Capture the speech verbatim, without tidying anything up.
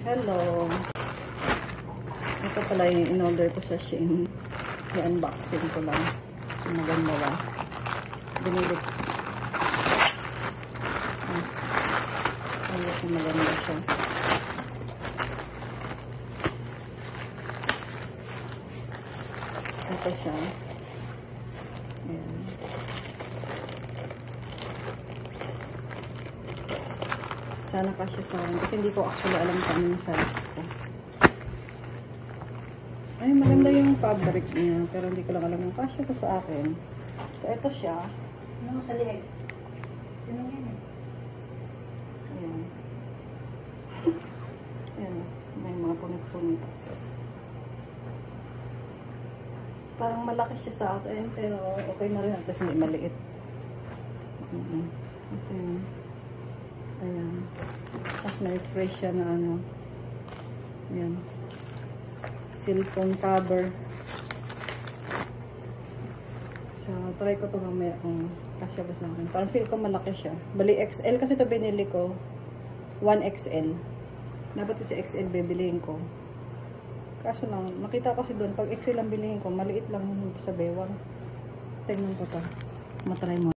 Hello. Ito pala yung in-order ko sa Shein. I-unboxing ko lang. Maganda ba? Binili ko. Ayos na maganda siya. Ito siya. Ayan. Sana kasya sa akin. Kasi hindi ko actually alam kung ano yung size ko. Ay, maganda yung fabric niya. Pero hindi ko lang alam yung kasya ko sa akin. So, ito siya. Ano sa liig? Ano yan eh? Ayan. Ayan. May mga punit-punit. Parang malaki siya sa akin. Pero okay na rin. At least hindi maliit. Mm-hmm. Okay. Ayan. Tapos may fresh siya na ano. Ayan. Silicone cover. So, try ko ito mamaya kung kasya ba sa akin. Parang feel ko malaki siya. Bali, X L kasi ito binili ko. one X L. Dapat kasi X L bibilihin ko. Kaso lang, nakita ko kasi doon, pag X L ang bilihin ko, maliit lang sa bewang. Tingnan ko ito. Matry mo.